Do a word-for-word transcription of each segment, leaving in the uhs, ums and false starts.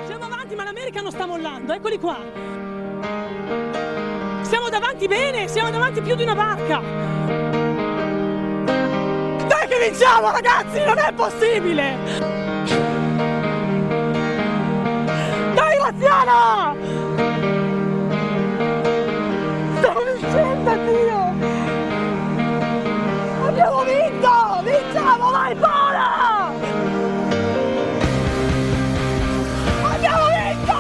Siamo avanti, ma l'America non sta mollando, eccoli qua. Siamo davanti bene, siamo davanti più di una barca. Dai che vinciamo, ragazzi, non è possibile! Dai, Laziana! Stiamo vincendo, Dio! Abbiamo vinto! Vinciamo, vai, Paola! Abbiamo vinto!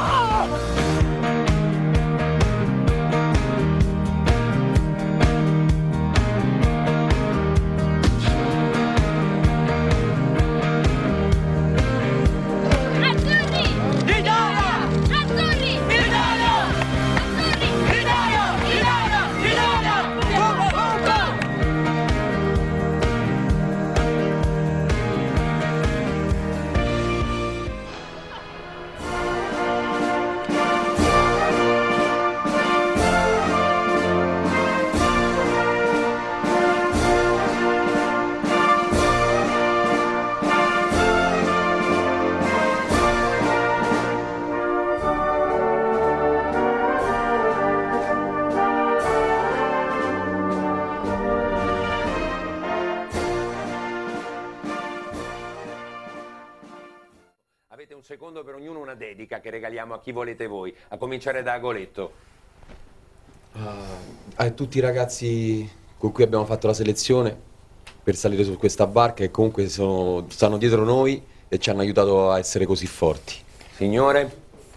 Avete un secondo per ognuno, una dedica che regaliamo a chi volete voi, a cominciare da Agoletto. Uh, a tutti i ragazzi con cui abbiamo fatto la selezione per salire su questa barca e comunque sono, stanno dietro noi e ci hanno aiutato a essere così forti. Signore?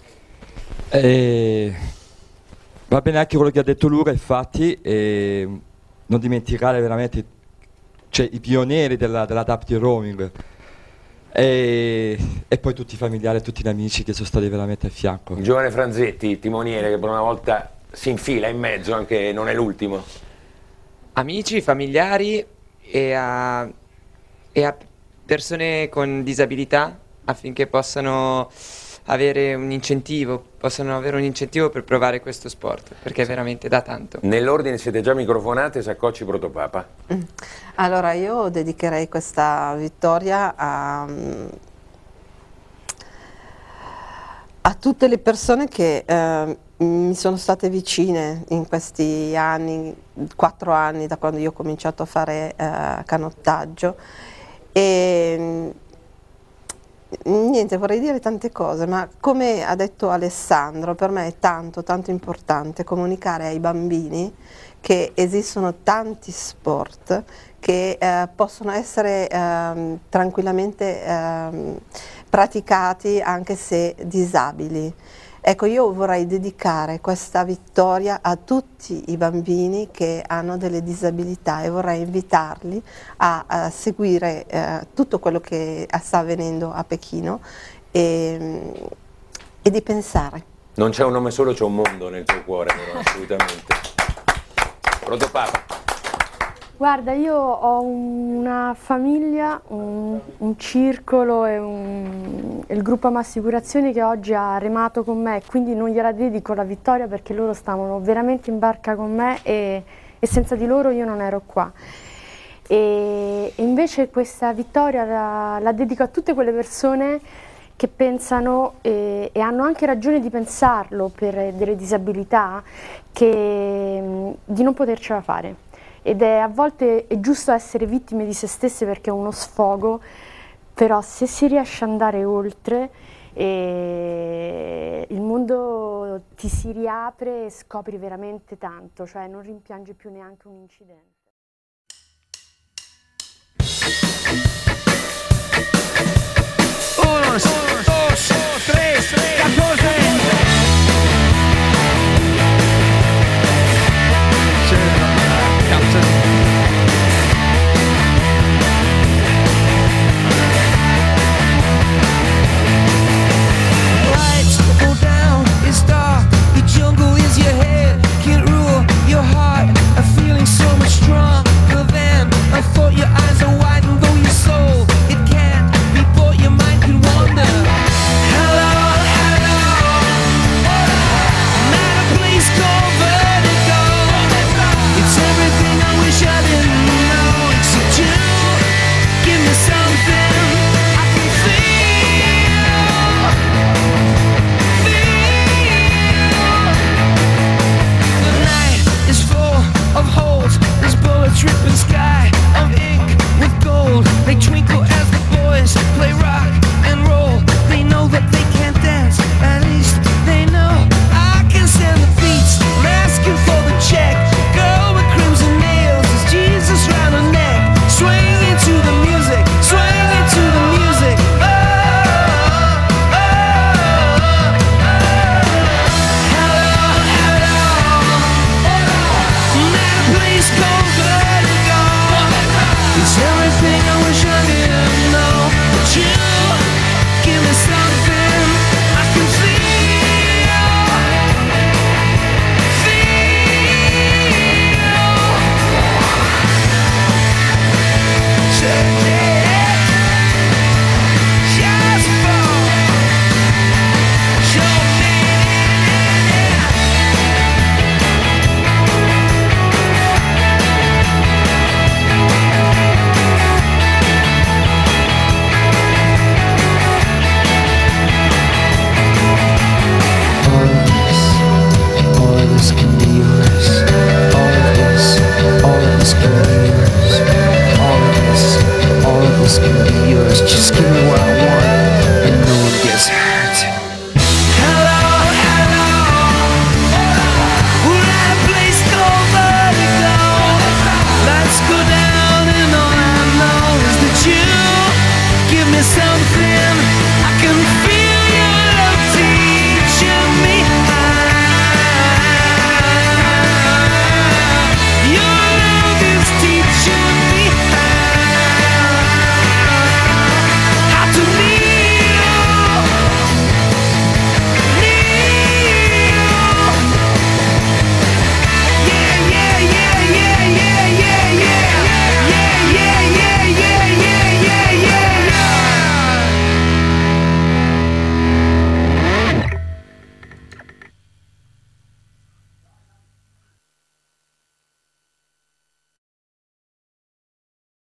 Eh, va bene anche quello che ha detto Luca, infatti, e non dimenticare veramente, cioè, i pionieri della, della tap di roaming. E, e poi tutti i familiari e tutti gli amici che sono stati veramente a fianco. Il giovane Franzetti, timoniere, che per una volta si infila in mezzo, anche non è l'ultimo. Amici, familiari e a, e a persone con disabilità, affinché possano avere un incentivo, possano avere un incentivo per provare questo sport, perché veramente dà tanto. Nell'ordine siete già microfonate, Saccocci, Protopapa. Allora io dedicherei questa vittoria a, a tutte le persone che eh, mi sono state vicine in questi anni, quattro anni da quando io ho cominciato a fare eh, canottaggio. E, niente, vorrei dire tante cose, ma come ha detto Alessandro, per me è tanto, tanto importante comunicare ai bambini che esistono tanti sport che eh, possono essere eh, tranquillamente eh, praticati anche se disabili. Ecco, io vorrei dedicare questa vittoria a tutti i bambini che hanno delle disabilità e vorrei invitarli a, a seguire eh, tutto quello che sta avvenendo a Pechino e, e di pensare. Non c'è un nome solo, c'è un mondo nel tuo cuore, però, assolutamente. Protopapa. Guarda, io ho una famiglia, un, un circolo e, un, e il gruppo Amassicurazioni che oggi ha remato con me, quindi non gliela dedico la vittoria perché loro stavano veramente in barca con me e, e senza di loro io non ero qua. E, e invece questa vittoria la, la dedico a tutte quelle persone che pensano e, e hanno anche ragione di pensarlo per delle disabilità, che, di non potercela fare. Ed è a volte è giusto essere vittime di se stesse perché è uno sfogo, però se si riesce ad andare oltre e il mondo ti si riapre e scopri veramente tanto, cioè non rimpiangi più neanche un incidente.